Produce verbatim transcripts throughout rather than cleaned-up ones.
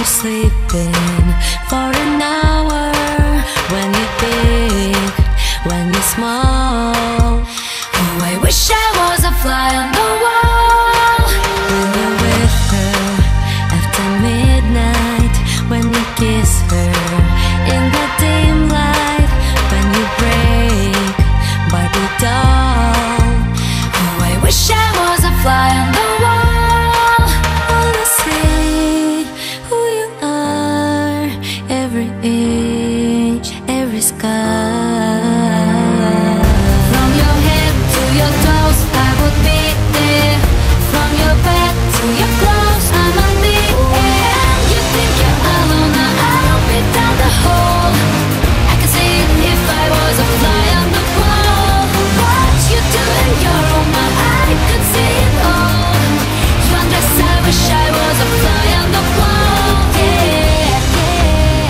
sleeping for an hour. When you're big, when you're small. Oh, I wish I was a fly on the wall. When you're with her after midnight, when you kiss her in the dim light, when you break Barbie doll. Oh, I wish I was a fly on the wall. Wanna see who you are, every inch, every scar. From your head to your toes, I would be there. From your bed to your clothes, I'm on the end. You think you're alone, now I'll be down the hole. I can see it if I was a fly on the wall. What you do in your room, I could see it all. You undress, I wish I was a fly on the wall. Yeah, yeah.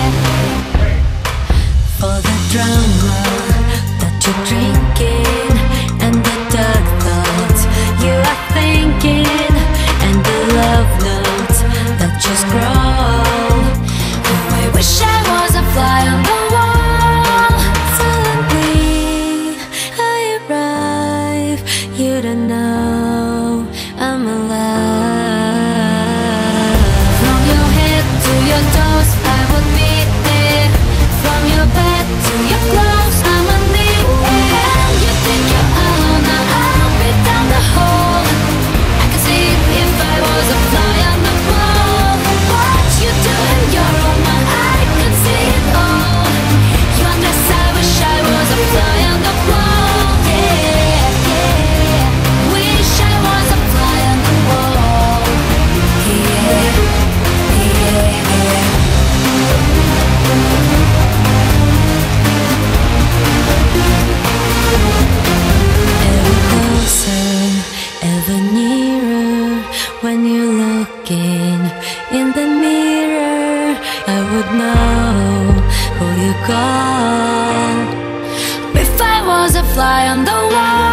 For the drama that you're drinking, and the dark thoughts you are thinking, and the love notes that you scroll. Oh, I wish I was a fly on the wall. Suddenly I arrive, you don't know I'm alive. From your head to your toes, I would be there. From your bed to your clothes, I'm on the end. You think you're alone, now I'll be down the hole. I can see it if I was a fly on the wall. What you do in your room, I could see it all. You undress, I wish I was a fly on the wall. Yeah, yeah. Wish I was a fly on the wall. Yeah, yeah, yeah. Ever closer, ever nearer. When you're looking in the mirror, I would know who you call. If I was a fly on the wall.